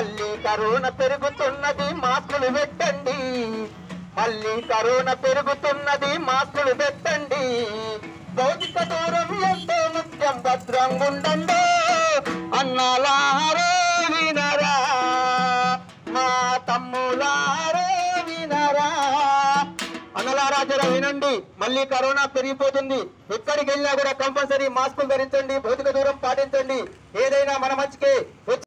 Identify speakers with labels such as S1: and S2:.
S1: మళ్ళీ కరోనా పెరుగుతున్నది మాస్కులు పెట్టండి, మళ్ళీ కరోనా పెరుగుతున్నది మాస్కులు పెట్టండి. భౌతిక దూరం ఎంతో ముఖ్యం, భద్రంగా ఉండండి. అన్నాలారో వినరా, మా తమ్ములారో వినరా. అన్నలారా జర వినండి, మళ్ళీ కరోనా పెరిగిపోతుంది. ఎక్కడికి వెళ్ళినా కూడా కంపల్సరీ మాస్కులు ధరించండి, భౌతిక దూరం పాటించండి. ఏదైనా మన మంచికే.